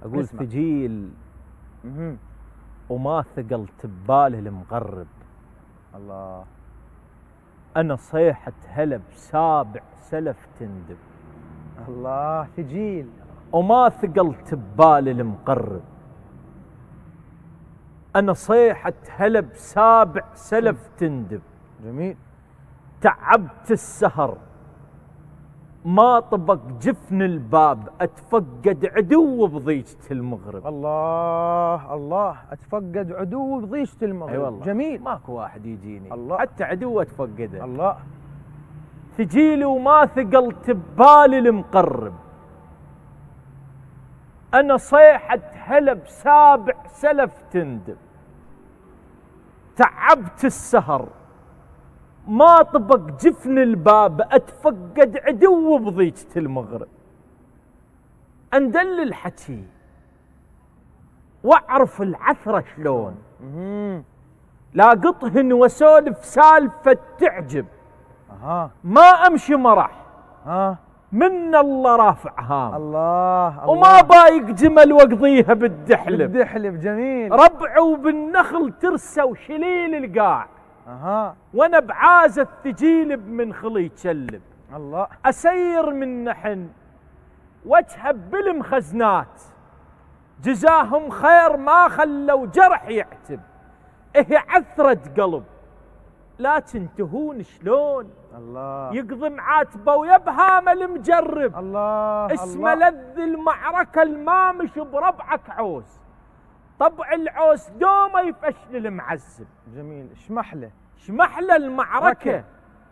اقول ثقيل وما ثقلت بباله المغرب. الله. انا صيحة هلا بسابع سلف تندب. الله. ثقيل وما ثقلت ببالي المقرب. انا صيحة هلا بسابع سلف تندب. جميل. تعبت السهر ما طبق جفن الباب، اتفقد عدو بضيجة المغرب. الله الله. اتفقد عدو بضيجة المغرب. اي والله. جميل. ماكو واحد يجيني الله. حتى عدو اتفقده. الله. ثقيل وما ثقلت ببالي المقرب. انا صيحة هلا بسابع سلف تندب. تعبت السهر ما طبق جفن الباب، اتفقد عدو بضيجة المغرب. اندل الحكي واعرف العثرة شلون، لاقطهن وسولف سالفة تعجب. ما امشي مرح من الله رافع هام. الله. وما بايق جمل واقضيها بالدحلب. بالدحلب. جميل. ربع وبالنخل ترسى وشليل القاع. وانا بعازة الثقيل بمنخلي يتشلب. الله. اسير من نحن واتهب بالمخزنات، جزاهم خير ما خلوا جرح يعتب. إيه عثرة قلب لكن تهون شلون. الله. يقضي معاتبه ويبهام المجرب. الله. اسمه لذ المعركة المامش بربعك عوز. طبع العوز دومه يفشل المعذب. جميل. شمحله المعركة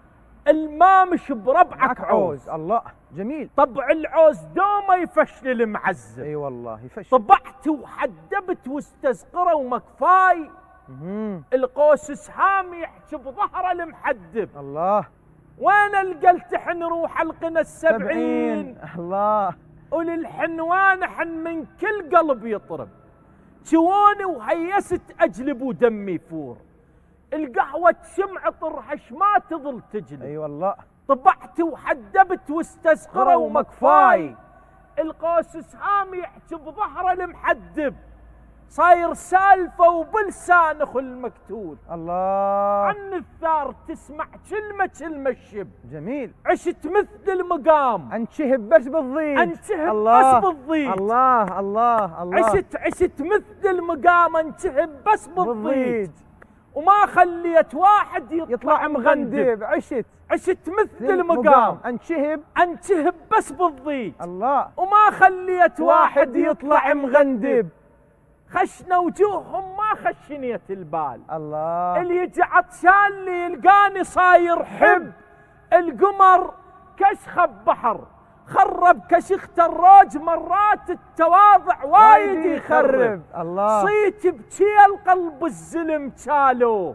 المامش بربعك عوز. الله. جميل. طبع العوز دومه يفشل المعذب. اي والله يفشل. طبعت وحدبت واستزقره ومكفاي. القوس سهام يحكي بظهره المحدب. الله. وين القلتحن روح القنا السبعين. الله. وللحنوان حن من كل قلب يطرب. شووني وهيست اجلب ودمي يفور. القهوة شمع طرحش ما تظل تجلب. اي والله. طبعت وحدبت واستزقره ومكفاي. القوس سهام يحكي بظهره المحدب. صاير سالفة وبلسان اخو المقتول. الله. عن الثار تسمع كلمة الشب. جميل. عشت مثل المقام انشهب بس بالضيج. انشهب بس بالضيج. الله الله الله. عشت مثل المقام انشهب بس بالضيج. وما خليت واحد يطلع مغندب. عشت مثل المقام انشهب بس بالضيج. الله. وما خليت واحد يطلع مغندب. خشنا وجوههم ما خشنيت البال. الله. اللي يجي عطشان اللي يلقاني صاير حب. القمر كشخة بحر خرب كشخت الروج، مرات التواضع وايد يخرب. الله. صيت بشي القلب الزلم شالوه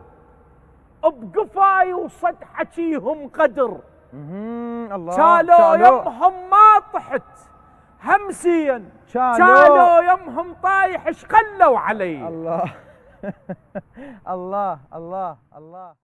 بقفاي وصد حكيهم قدر. الله. شالوا يمهم ما طحت همسيا، شالوا يمهم طايح ايش خلوا علي. الله. الله الله الله.